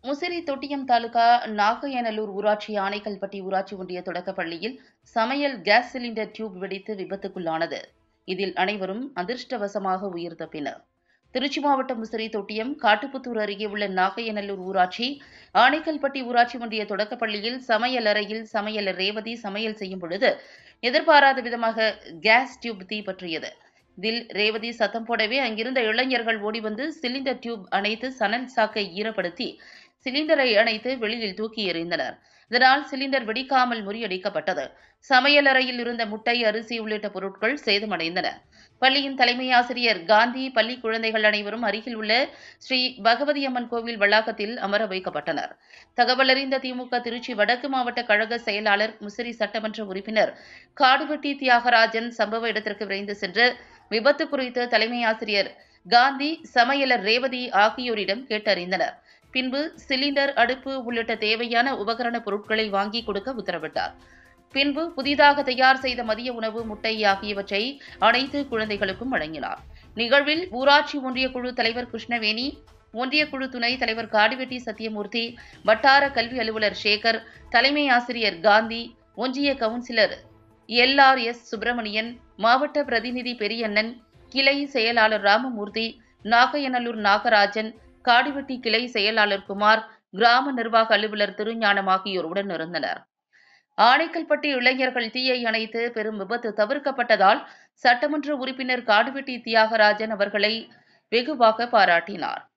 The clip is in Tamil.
முசிறி தொட்டியம் தாலுகா நாகையனலூர் ஊராட்சி ஆனைக்கல்பட்டி ஊராட்சி ஒன்றிய தொடக்கப் பள்ளியில் சமையல் கேஸ் சிலிண்டர் டியூப் வெடித்து விபத்துக்குள்ளானது. இதில் அனைவரும் அதிர்ஷ்டவசமாக உயிர் தப்பினர். திருச்சி மாவட்டம் முசிறி தொட்டியம் காட்டுப்புத்தூர் அருகே உள்ள நாகையனலூர் ஊராட்சி ஆனைக்கல்பட்டி ஊராட்சி ஒன்றிய தொடக்கப் பள்ளியில் சமையல் அறையில் சமையலர் ரேவதி சமையல் செய்யும் பொழுது எதிர்பாராத விதமாக கேஸ் டியூப் தீப்பற்றியது. இதில் ரேவதி சத்தம் போடவே அங்கிருந்த இளைஞர்கள் ஓடிவந்து சிலிண்டர் டியூப் அணைத்து சணல் சாக்கை ஈரப்படுத்தி சிலிண்டரை அணைத்து வெளியில் தூக்கி எறிந்தனர். இதனால் சிலிண்டர் வெடிக்காமல் முறியடிக்கப்பட்டது. சமையலறையில் இருந்த முட்டை, அரிசி உள்ளிட்ட பொருட்கள் சேதமடைந்தன. பள்ளியின் தலைமை ஆசிரியர் காந்தி, பள்ளி குழந்தைகள் அனைவரும் அருகில் உள்ள ஸ்ரீ பகவதி அம்மன் கோவில் வளாகத்தில் அமர வைக்கப்பட்டனர். தகவல் அறிந்த திமுக திருச்சி வடக்கு மாவட்ட கழக செயலாளர், முசிறி சட்டமன்ற உறுப்பினர் காடுவெட்டி தியாகராஜன் சம்பவ இடத்திற்கு விரைந்து சென்று விபத்து குறித்து தலைமை ஆசிரியர் காந்தி, சமையலர் ரேவதி ஆகியோரிடம் கேட்டறிந்தனர். பின்பு சிலிண்டர், அடுப்பு உள்ளிட்ட தேவையான உபகரண பொருட்களை வாங்கி கொடுக்க உத்தரவிட்டார். பின்பு புதிதாக தயார் செய்த மதிய உணவு, முட்டை ஆகியவற்றை அனைத்து குழந்தைகளுக்கும் வழங்கினார். நிகழ்வில் ஊராட்சி ஒன்றிய குழு தலைவர் கிருஷ்ணவேணி, ஒன்றிய குழு துணைத் தலைவர் காடுவெட்டி சத்தியமூர்த்தி, வட்டார கல்வி அலுவலர் சேகர், தலைமை ஆசிரியர் காந்தி, ஒன்றிய கவுன்சிலர் LRS சுப்பிரமணியன், மாவட்ட பிரதிநிதி பெரியண்ணன், கிளை செயலாளர் ராமமூர்த்தி, நாகையனலூர் நாகராஜன், காடுவெட்டி கிளை செயலாளர் குமார், கிராம நிர்வாக அலுவலர் திருஞானம் ஆகியோர் உடனிருந்தனர். ஆனைக்கல்பட்டி இளைஞர்கள் தீயை அணைத்து பெரும் விபத்து தவிர்க்கப்பட்டதால் சட்டமன்ற உறுப்பினர் காடுவெட்டி தியாகராஜன் அவர்களை வெகுவாக பாராட்டினார்.